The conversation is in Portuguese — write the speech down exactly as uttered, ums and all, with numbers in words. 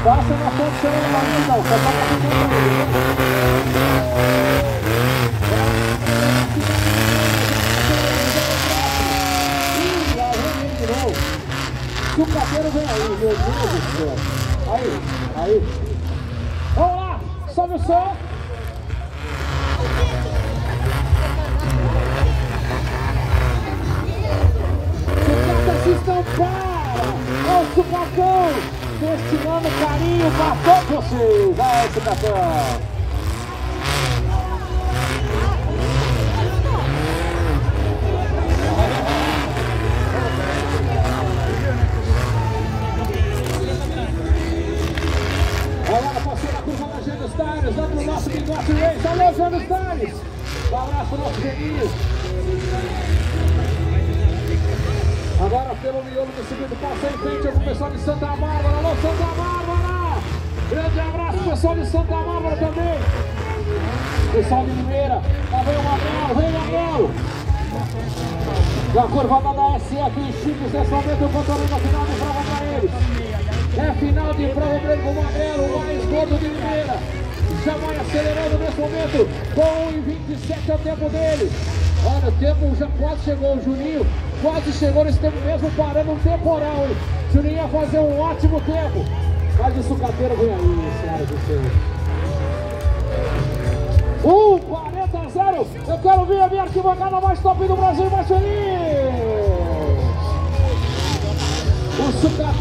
Passa na frente, você não vai não, só tá o sucateiro vem aí, meu Deus do céu. Aí, aí. Vamos lá, sobe o som. Sucata se estampara. Olha o sucatão, destinando carinho pra todos vocês. Vai, sucatão. Lá pro nosso Bigode Reis, alô Gêmeos Tales, um abraço pro nosso Geninho. Agora pelo miolo do segundo passo em frente ao pessoal de Santa Bárbara, alô Santa Bárbara, grande abraço pro pessoal de Santa Bárbara também, pessoal de Limeira, lá vem o Gabriel, vem o Gabriel. Da curva da S F em Chico, nesse momento o controle na final de prova para eles. É final de prova para ele com o Gabriel, o mais gordo de Limeira. Já vai acelerando nesse momento, com um e vinte e sete é o tempo dele. Olha, o tempo já quase chegou, o Juninho quase chegou nesse tempo mesmo, parando um temporal, hein? Juninho ia fazer um ótimo tempo, mas o sucateiro vem aí, senhoras e senhores. um quarenta a zero, eu quero ver a minha arquibancada mais top do Brasil, mais feliz! O sucateiro